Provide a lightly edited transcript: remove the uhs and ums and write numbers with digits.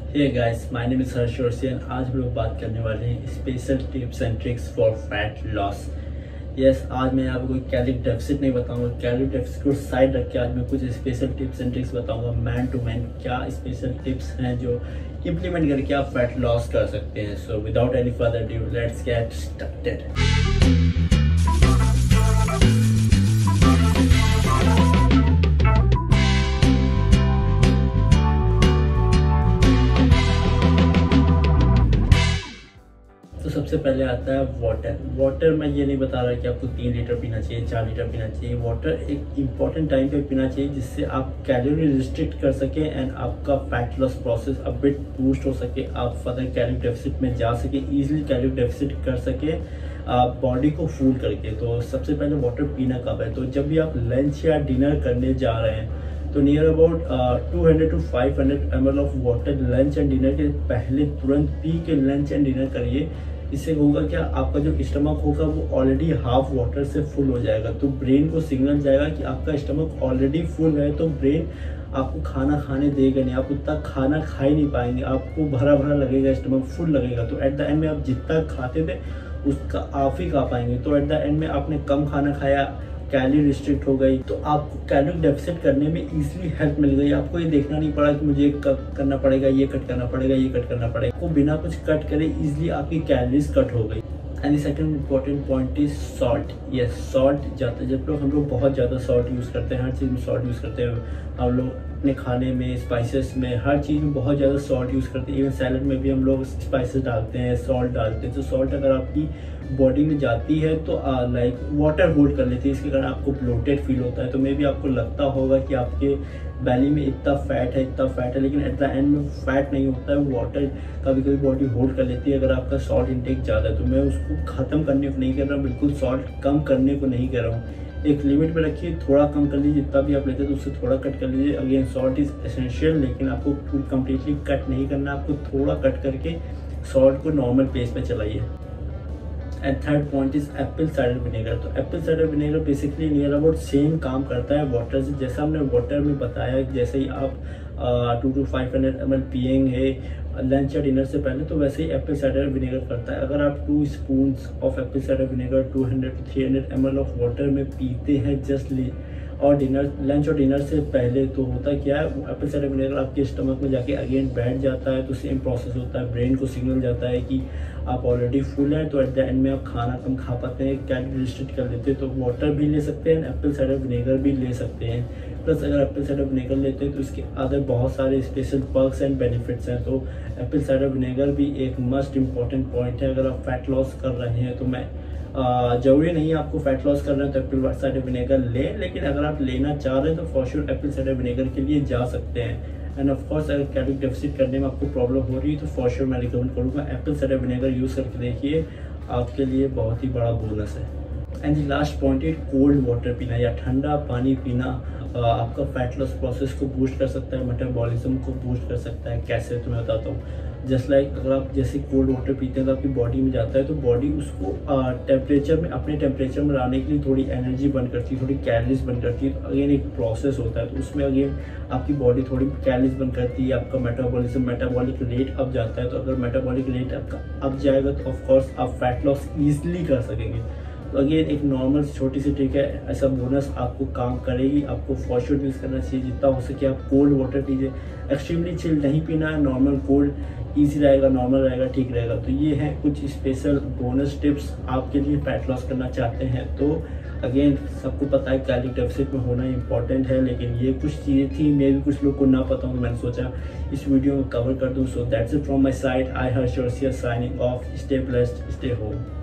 Hey guys, my name is Harsh और आज हम लोग बात करने वाले हैं special tips and tricks for fat loss. Yes, आज मैं आपको कोई कैलोरी डेफिसिट नहीं बताऊंगा। कैलोरी डेफिसिट को साइड रख के आज मैं कुछ स्पेशल टिप्स एंड ट्रिक्स बताऊंगा। मैन टू मैन क्या स्पेशल टिप्स हैं जो इम्प्लीमेंट करके आप फैट लॉस कर सकते हैं। So without any further due, let's get started. सबसे पहले आता है वाटर। मैं ये नहीं बता रहा कि आपको 3 लीटर पीना चाहिए, 4 लीटर पीना चाहिए। वाटर एक इम्पॉर्टेंट टाइम पे पीना चाहिए जिससे आप कैलोरी रिस्ट्रिक्ट कर सके एंड आपका fat loss process a bit boost हो सके। आप फर्दर कैलोरी डेफिसिट में जा सके, इजीली कैलोरी डेफिसिट कर सके बॉडी को फूल करके। तो सबसे पहले वाटर पीना कब है? तो जब भी आप लंच या डिनर करने जा रहे हैं तो near about 200 to 500 ml of water lunch and dinner के पहले तुरंत पी के लंच एंड डिनर करिए। इससे होगा क्या, आपका जो स्टमक होगा वो ऑलरेडी हाफ वाटर से फुल हो जाएगा। तो ब्रेन को सिग्नल जाएगा कि आपका स्टमक ऑलरेडी फुल है, तो ब्रेन आपको खाना खाने देगा नहीं, आप उतना खाना खा ही नहीं पाएंगे, आपको भरा भरा लगेगा, स्टमक फुल लगेगा। तो एट द एंड में आप जितना खाते थे उसका आप ही खा पाएंगे। तो एट द एंड में आपने कम खाना खाया, कैलोरी रिस्ट्रिक्ट हो गई, तो आपको कैलोरी डेफिसिट करने में इजीली हेल्प मिल गई। आपको ये देखना नहीं पड़ा कि मुझे ये करना पड़ेगा, ये कट करना पड़ेगा, ये कट करना पड़ेगा। आपको बिना कुछ कट करे इजीली आपकी कैलोरीज कट हो गई। And the second important point is salt. Yes, salt जाता है जब हम लोग बहुत ज़्यादा सॉल्ट यूज़ करते हैं, हर चीज़ में सॉल्ट यूज़ करते हैं। हम लोग अपने खाने में, स्पाइसेस में, हर चीज़ में बहुत ज़्यादा सॉल्ट यूज़ करते हैं। इवन सैलड में भी हम लोग स्पाइसेस डालते हैं, सॉल्ट डालते हैं। तो सॉल्ट अगर आपकी बॉडी में जाती है तो लाइक वाटर होल्ड कर लेती है, इसके कारण आपको ब्लोटेड फील होता है। तो मे भी आपको लगता होगा कि आपके बैली में इतना फैट है, लेकिन एट द एंड में फैट नहीं होता है, वाटर कभी कभी बॉडी होल्ड कर लेती है अगर आपका सॉल्ट इंटेक ज़्यादा है। तो मैं उसको ख़त्म करने को नहीं कर रहा हूँ, बिल्कुल सॉल्ट कम करने को नहीं कर रहा हूँ। एक लिमिट में रखिए, थोड़ा कम कर लीजिए, जितना भी आप लेते हैं तो उससे थोड़ा कट कर लीजिए। अगेन सॉल्ट इज़ एसेंशियल, लेकिन आपको कम्प्लीटली कट नहीं करना, आपको थोड़ा कट करके सॉल्ट को नॉर्मल पेस पे चलाइए। And third point is apple cider vinegar. तो apple cider vinegar basically near about same काम करता है वाटर से। जैसा हमने वाटर में बताया, जैसे ही आप 200 to 500 ml पिएंगे लंच या डिनर से पहले, तो वैसे ही एप्पल साइडर विनेगर करता है। अगर आप 2 spoons of apple cider vinegar 200 to 300 ml of water में पीते हैं जस्टली और लंच और डिनर से पहले, तो होता क्या है, एप्पल साइडर विनेगर आपके स्टमक में जाके अगेन बैठ जाता है। तो सेम प्रोसेस होता है, ब्रेन को सिग्नल जाता है कि आप ऑलरेडी फुल हैं। तो एट द एंड में आप खाना कम खा पाते हैं, कैलोरी रिस्ट्रिक्ट कर लेते हैं। तो वाटर भी ले सकते हैं, एप्पल साइडर विनेगर भी ले सकते हैं। प्लस अगर एप्पल साइडर विनेगर लेते हैं तो इसके अदर बहुत सारे स्पेशल पर्क्स एंड बेनिफिट्स हैं। तो एप्पल साइडर विनेगर भी एक मस्ट इम्पॉर्टेंट पॉइंट है। अगर आप फैट लॉस कर रहे हैं तो मैं जरूरी नहीं है आपको फैट लॉस करना है तो एप्पल साइडर विनेगर लें, लेकिन अगर आप लेना चाह रहे हैं तो for sure apple cider vinegar के लिए जा सकते हैं। एंड ऑफ कोर्स अगर कैलोरी डेफिसिट करने में आपको प्रॉब्लम हो रही है तो फॉर श्योर मैं रिकमेंड करूँगा एप्पल साइडर विनेगर यूज़ करके देखिए, आपके लिए बहुत ही बड़ा बोनस है। एंड द लास्ट पॉइंट है कोल्ड वाटर पीना या ठंडा पानी पीना आपका फैट लॉस प्रोसेस को बूस्ट कर सकता है, मेटाबॉलिज्म को बूस्ट कर सकता है। कैसे, तो मैं बताता हूँ। जस्ट लाइक अगर आप जैसे कोल्ड वाटर पीते हैं तो आपकी बॉडी में जाता है, तो बॉडी उसको टेम्परेचर में, अपने टेम्परेचर में लाने के लिए थोड़ी एनर्जी बर्न करती है, थोड़ी कैलोरीज बर्न करती है। तो अगेन एक प्रोसेस होता है, तो उसमें अगेन आपकी बॉडी थोड़ी कैलोरीज बर्न करती है, आपका मेटाबॉलिक रेट अप जाता है। तो अगर मेटाबॉलिक रेट आपका अप जाएगा तो ऑफकोर्स आप फैट लॉस ईजिली कर सकेंगे। तो अगेन एक नॉर्मल छोटी सी ट्रिक है, ऐसा बोनस आपको काम करेगी। आपको फॉर श्योर यूज़ करना चाहिए, जितना हो सके आप कोल्ड वाटर पीजिए। एक्सट्रीमली चिल नहीं पीना है, नॉर्मल कोल्ड ईजी रहेगा, नॉर्मल रहेगा, ठीक रहेगा। तो ये हैं कुछ स्पेशल बोनस टिप्स आपके लिए फैट लॉस करना चाहते हैं। तो अगेन सबको पता है कैलोरी डेफिसिट में होना इंपॉर्टेंट है, लेकिन ये कुछ चीज़ें थी मे भी कुछ लोग को ना पता हो, तो मैंने सोचा इस वीडियो में कवर कर दूँ। So that's it from my side. I Harsh signing off. Stay blessed, stay home.